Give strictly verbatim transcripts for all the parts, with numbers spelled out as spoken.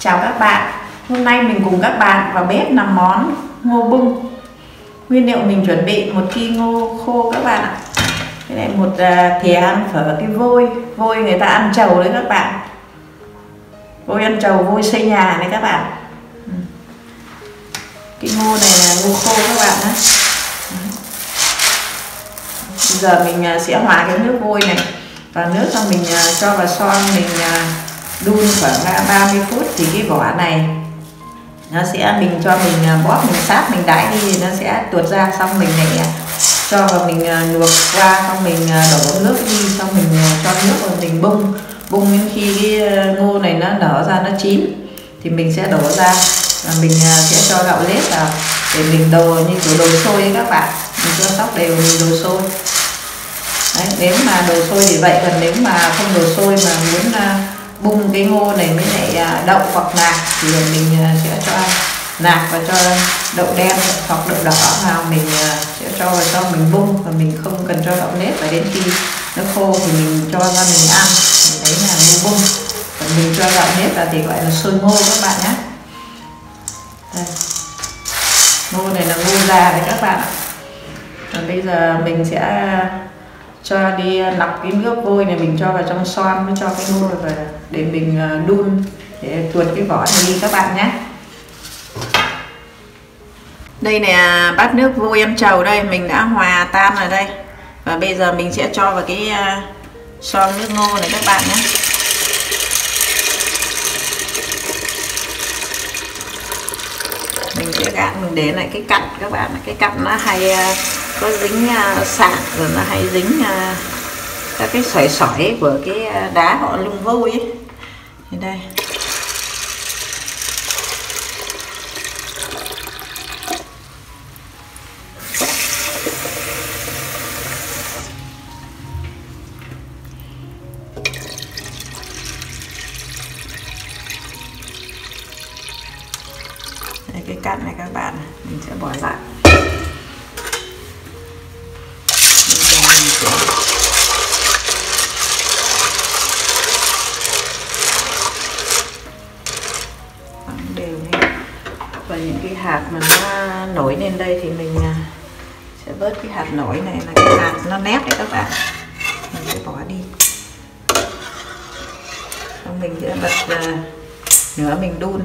Chào các bạn, hôm nay mình cùng các bạn vào bếp làm món ngô bung. Nguyên liệu mình chuẩn bị một ki ngô khô các bạn ạ. Cái này một thìa ăn phở cái vôi, vôi người ta ăn trầu đấy các bạn. Vôi ăn trầu, vôi xây nhà này các bạn. Cái ngô này là ngô khô các bạn nhé. Bây giờ mình sẽ hòa cái nước vôi này vào nước, xong mình cho vào xoong, mình đun khoảng ba mươi phút thì cái vỏ này nó sẽ, mình cho mình bóp, mình sát, mình đãi đi thì nó sẽ tuột ra, xong mình lại cho vào mình luộc qua, xong mình đổ nước đi, xong mình cho nước vào mình bung bung đến khi cái ngô này nó nở ra, nó chín thì mình sẽ đổ ra và mình sẽ cho gạo lết vào để mình đồ như kiểu đồ xôi ấy các bạn, mình cho sóc đều mình đồ xôi. Đấy, nếu mà đồ xôi thì vậy, còn nếu mà không đồ xôi mà muốn bung cái ngô này với lại đậu hoặc nạc thì mình sẽ cho nạc và cho đậu đen hoặc đậu đỏ vào, mình sẽ cho vào cho mình bung, và mình không cần cho gạo nếp, và đến khi nó khô thì mình cho ra mình ăn, thì đấy là ngô bung. Còn mình cho gạo nếp là thì gọi là xôi ngô các bạn nhé. Đây. Ngô này là ngô già đấy các bạn ạ. Còn bây giờ mình sẽ cho đi lọc cái nước vôi này, mình cho vào trong xoong, mới cho cái ngô vào để mình đun để tuột cái vỏ này đi các bạn nhé. Đây nè, bát nước vôi em trầu đây, mình đã hòa tan ở đây, và bây giờ mình sẽ cho vào cái xoong nước ngô này các bạn nhé. Mình sẽ gạn, mình để lại cái cặn các bạn, cái cặn nó hay có dính sạn, rồi nó hay dính các cái sỏi sỏi của cái đá họ lung vôi ấy. Thì đây. Đây, cái cặn này các bạn, mình sẽ bỏ lại. Đều lên, và những cái hạt mà nó nổi lên đây thì mình sẽ vớt cái hạt nổi này, là cái hạt nó nét đấy các bạn, mình sẽ bỏ đi. Xong mình sẽ bật nữa, mình đun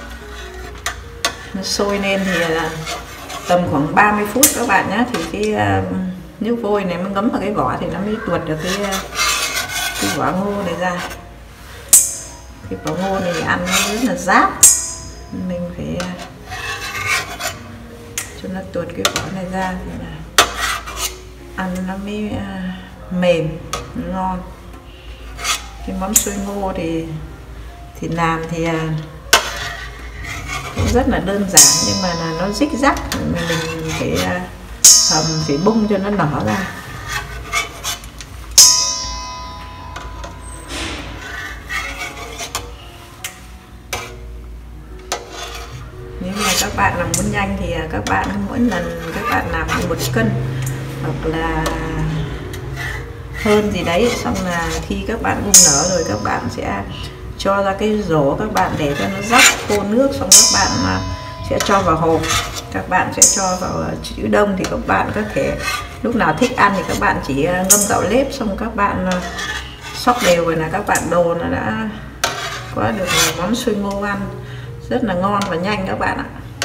nó sôi lên thì tầm khoảng ba mươi phút các bạn nhé, thì cái nước vôi này mới ngấm vào cái vỏ thì nó mới tuột được cái cái vỏ ngô này ra. Cái vỏ ngô này ăn nó rất là rát, mình phải cho nó tuột cái vỏ này ra thì là ăn nó mới mềm ngon. Cái món xôi ngô thì thì làm thì cũng rất là đơn giản, nhưng mà là nó rích rắc, mình phải hầm, phải bung cho nó nở ra. Nếu mà các bạn làm muốn nhanh thì các bạn mỗi lần các bạn làm một cân hoặc là hơn gì đấy, xong là khi các bạn bung nở rồi các bạn sẽ cho ra cái rổ, các bạn để cho nó róc khô nước, xong các bạn sẽ cho vào hộp, các bạn sẽ cho vào chữ đông. Thì các bạn có thể lúc nào thích ăn thì các bạn chỉ ngâm gạo nếp, xong các bạn xóc đều rồi là các bạn đồ nó đã có được món xôi ngô ăn rất là ngon và nhanh các bạn ạ.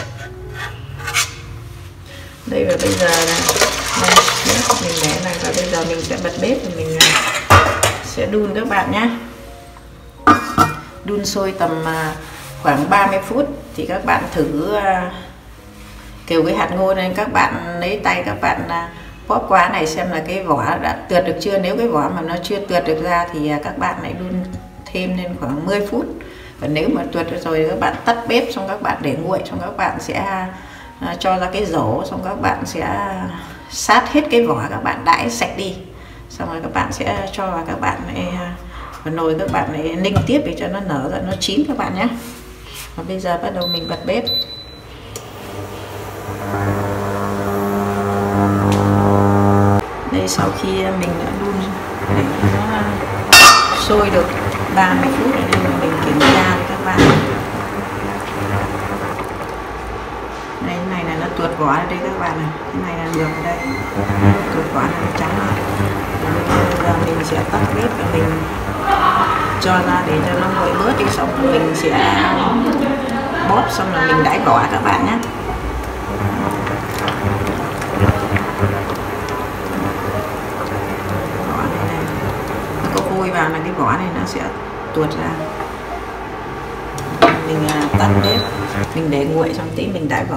Đây, và bây giờ là đây, mình để này, và bây giờ mình sẽ bật bếp và mình sẽ đun các bạn nhé. Đun sôi tầm khoảng ba mươi phút thì các bạn thử kêu cái hạt ngô này, các bạn lấy tay các bạn bóp qua này xem là cái vỏ đã tuột được chưa. Nếu cái vỏ mà nó chưa tuột được ra thì các bạn lại đun thêm lên khoảng mười phút. Và nếu mà tuột được rồi các bạn tắt bếp, xong các bạn để nguội, xong các bạn sẽ cho ra cái rổ, xong các bạn sẽ sát hết cái vỏ, các bạn đãi sạch đi, xong rồi các bạn sẽ cho vào, các bạn này vào nồi, các bạn lại ninh tiếp để cho nó nở ra, nó chín các bạn nhé. Và bây giờ bắt đầu mình bật bếp. Đây, sau khi mình đã đun để nó sôi được ba mươi phút rồi, nên mình kiểm tra các bạn. được vỏ ở đây các bạn này, cái này là được ở đây, được vỏ này trắng này. Bây giờ mình sẽ tắt bếp và mình cho ra để cho nó nguội bớt đi, xong rồi mình sẽ bóp xong rồi mình đãi vỏ các bạn nhé. Vỏ này này, nó có vôi vào là cái vỏ này nó sẽ tuột ra. Mình tắt bếp, mình để nguội xong tí mình đãi vỏ.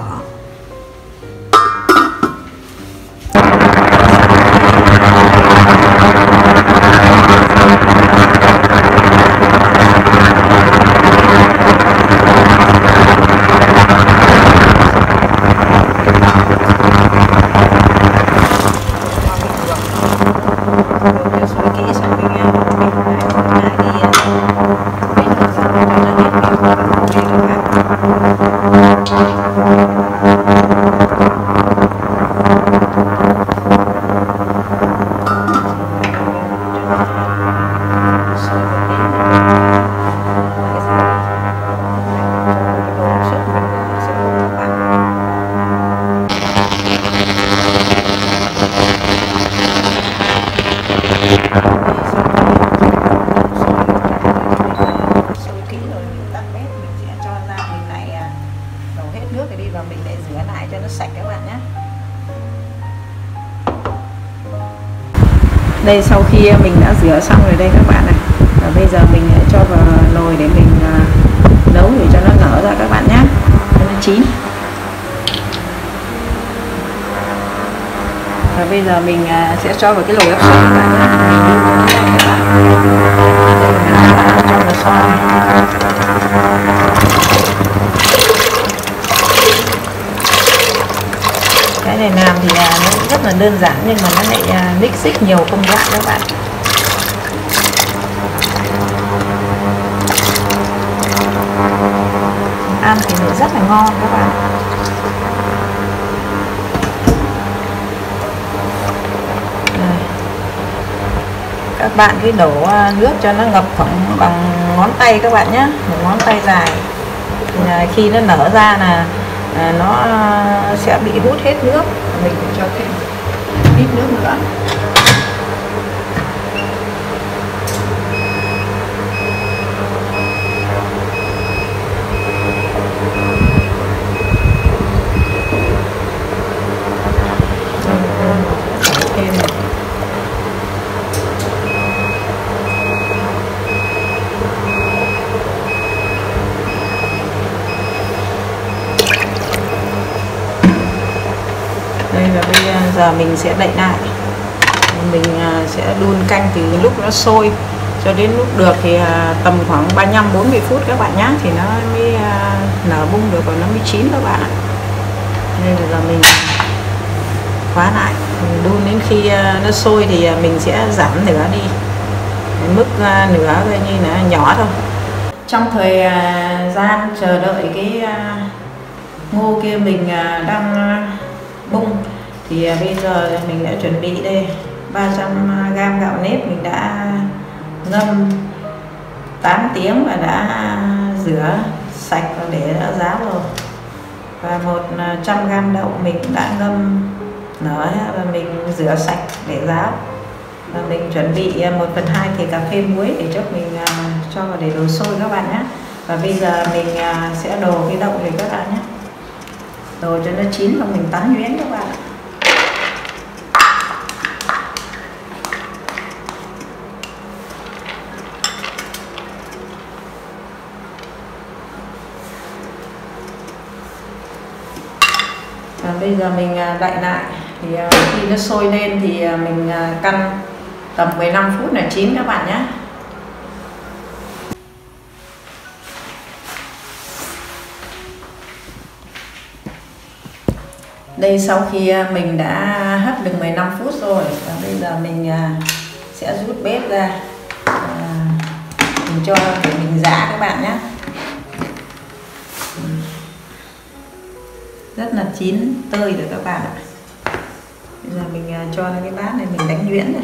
Đây sau khi mình đã rửa xong rồi đây các bạn này, và bây giờ mình cho vào nồi để mình uh, nấu để cho nó nở ra các bạn nhé, cho nó chín. Và bây giờ mình uh, sẽ cho vào cái nồi áp suất các bạn nhé. Cho vào xoa. Cái này làm thì nó rất là đơn giản nhưng mà nó lại mix xích nhiều công đoạn các bạn. Ăn thì nó rất là ngon các bạn. Đây. Các bạn cứ đổ nước cho nó ngập khoảng bằng ngón tay các bạn nhé, một ngón tay dài. Thì khi nó nở ra là À, nó sẽ bị hút hết nước, mình phải cho thêm ít nước nữa. Thêm này. Đây là bây giờ mình sẽ đậy lại, mình sẽ đun canh từ lúc nó sôi cho đến lúc được thì tầm khoảng ba mươi lăm đến bốn mươi phút các bạn nhé, thì nó mới nở bung được và nó mới chín các bạn ạ. Đây là giờ mình khóa lại, mình đun đến khi nó sôi thì mình sẽ giảm lửa đi, mức lửa coi như là nhỏ thôi. Trong thời gian chờ đợi cái ngô kia mình đang bung thì bây giờ mình đã chuẩn bị đây ba trăm gam gạo nếp mình đã ngâm tám tiếng và đã rửa sạch và để đã ráo rồi, và một trăm gam đậu mình đã ngâm nở và mình rửa sạch để ráo, và mình chuẩn bị một phần hai thìa cà phê muối để cho mình cho vào để đổ sôi các bạn nhé. Và bây giờ mình sẽ đổ cái đậu này các bạn nhé, đổ cho nó chín và mình tán nhuyễn các bạn. Và bây giờ mình đậy lại thì khi nó sôi lên thì mình căn tầm mười lăm phút là chín các bạn nhé. Đây sau khi mình đã hấp được mười lăm phút rồi, và bây giờ mình sẽ rút bếp ra, mình cho để mình giã các bạn nhé. Rất là chín tươi rồi các bạn ạ. Bây giờ mình cho lên cái bát này mình đánh nhuyễn này.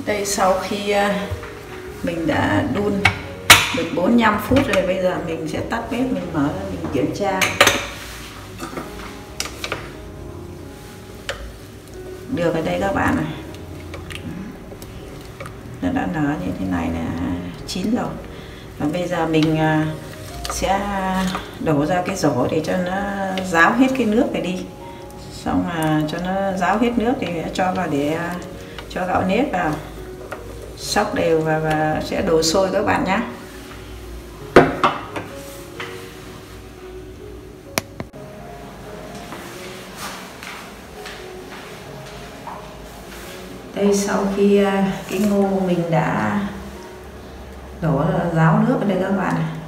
Đây sau khi mình đã đun được bốn mươi lăm phút rồi, bây giờ mình sẽ tắt bếp, mình mở ra mình kiểm tra. Được ở đây các bạn này, nó đã nở như thế này là chín rồi. Và bây giờ mình sẽ đổ ra cái rổ để cho nó ráo hết cái nước này đi. Xong là cho nó ráo hết nước thì cho vào để cho gạo nếp vào, xóc đều và, và sẽ đổ sôi các bạn nhé. Đây sau khi cái ngô mình đã đổ ráo nước ở đây các bạn này,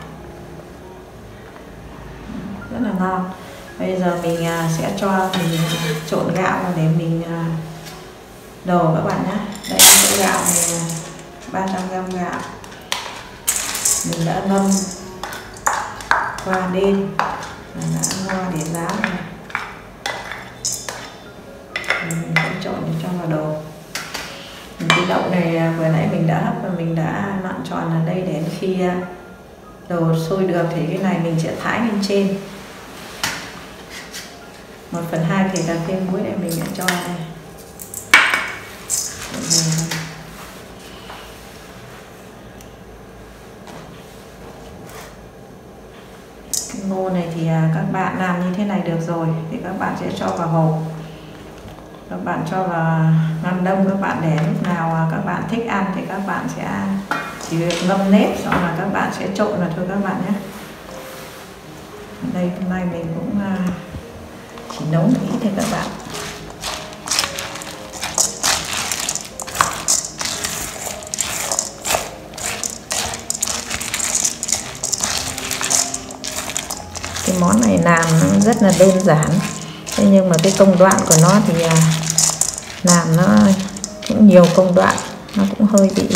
rất là ngon. Bây giờ mình sẽ cho mình trộn gạo để mình đổ các bạn nhé. Đây cái gạo này ba trăm gam gạo mình đã ngâm qua đêm và đã ngoa để ráo này. Mình sẽ trộn để cho vào đồ. Cái đậu này vừa nãy mình đã hấp và mình đã nặn tròn ở đây để khi đồ sôi được thì cái này mình sẽ thái lên trên. Một phần hai thìa cà phê muối này mình sẽ cho đây. Cái ngô này thì các bạn làm như thế này được rồi thì các bạn sẽ cho vào hộp, các bạn cho vào ngăn đông, các bạn để lúc nào các bạn thích ăn thì các bạn sẽ chỉ việc ngâm nếp, xong là các bạn sẽ trộn vào thôi các bạn nhé. Ở đây hôm nay mình cũng chỉ nấu một ít thôi các bạn. Cái món này làm nó rất là đơn giản, thế nhưng mà cái công đoạn của nó thì làm nó cũng nhiều công đoạn, nó cũng hơi bị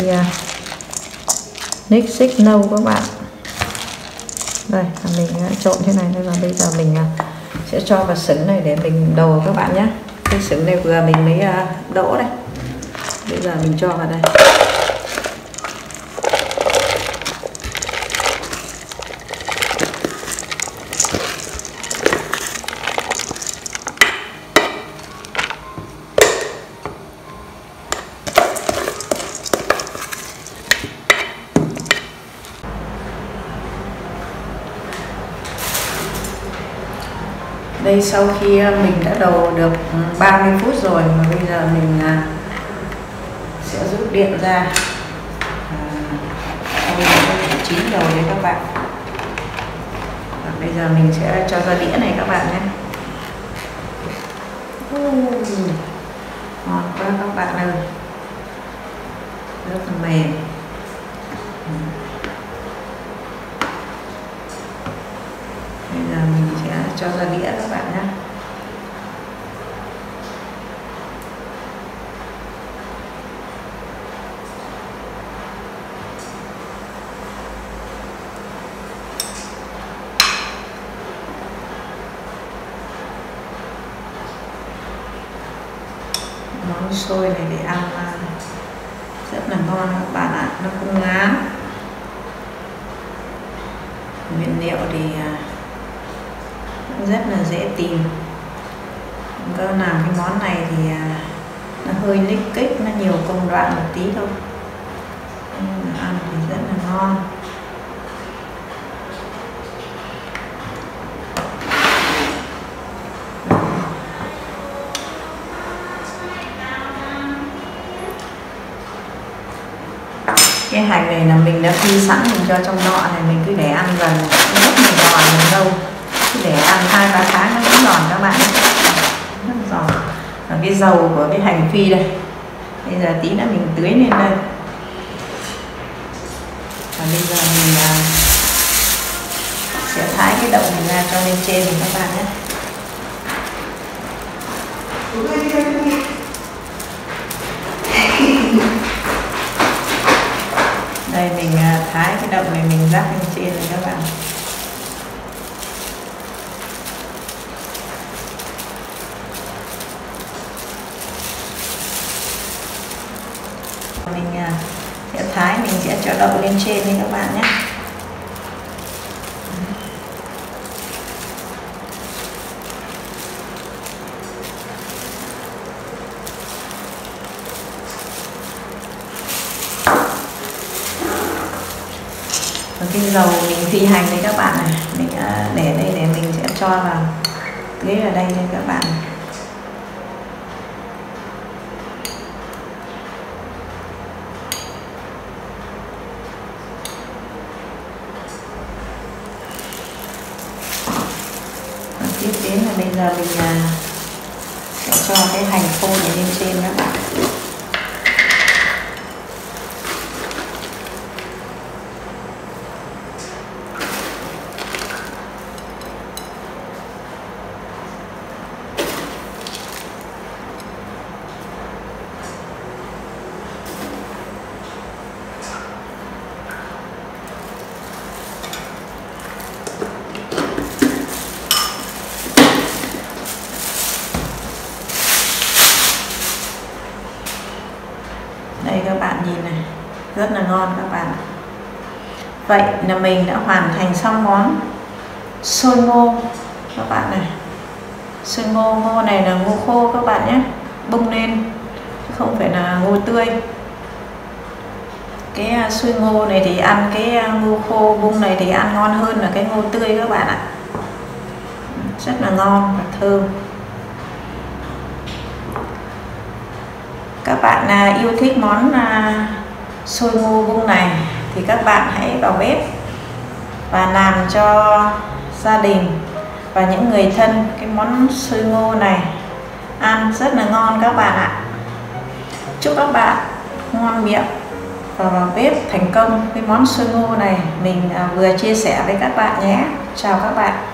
ních xích nâu các bạn. Đây mình trộn thế này thôi, và bây giờ mình sẽ cho vào sửng này để mình đồ các bạn nhé. Cái sửng này vừa mình mới đỗ đây, bây giờ mình cho vào đây. Đây sau khi mình đã đồ được ba mươi phút rồi mà bây giờ mình sẽ rút điện ra. Bây giờ nó chín rồi đấy các bạn. Và bây giờ mình sẽ cho ra đĩa này các bạn nhé. Ngon quá các bạn ơi, rất là mềm. Bây giờ mình sẽ cho ra đĩa các bạn nhé. Món xôi này để ăn rất là ngon các bạn ạ, nó không ngán. Nguyên liệu thì rất là dễ tìm. Cơ làm cái món này thì nó hơi lích kích, nó nhiều công đoạn một tí thôi, nhưng mà ăn thì rất là ngon. Cái hành này là mình đã phi sẵn, mình cho trong nọ này, mình cứ để ăn dần, rất là giòn mình đâu, cứ để ăn hai ba tháng nó vẫn giòn các bạn, rất giòn. Và cái dầu của cái hành phi đây, bây giờ tí nữa mình tưới lên đây. Và bây giờ mình sẽ thái cái đậu này ra cho lên trên này các bạn nhé. Đây mình thái cái đậu này mình rắc lên trên này các bạn. mình sẽ thái, mình sẽ cho đậu lên trên nha các bạn nhé. Cái dầu mình phi hành đấy các bạn này, mình để đây để mình sẽ cho vào tưới ở đây nha các bạn. Và tiếp đến là bây giờ mình sẽ cho cái hành khô này lên trên các bạn. Đây các bạn nhìn này, rất là ngon các bạn. Vậy là mình đã hoàn thành xong món xôi ngô các bạn này. Xôi ngô, ngô này là ngô khô các bạn nhé, bung lên chứ không phải là ngô tươi. Cái xôi ngô này thì ăn cái ngô khô bung này thì ăn ngon hơn là cái ngô tươi các bạn ạ. Rất là ngon và thơm. Các bạn à, yêu thích món à, xôi ngô bung này thì các bạn hãy vào bếp và làm cho gia đình và những người thân cái món xôi ngô này ăn rất là ngon các bạn ạ. Chúc các bạn ngon miệng và vào bếp thành công cái món xôi ngô này mình à, vừa chia sẻ với các bạn nhé. Chào các bạn.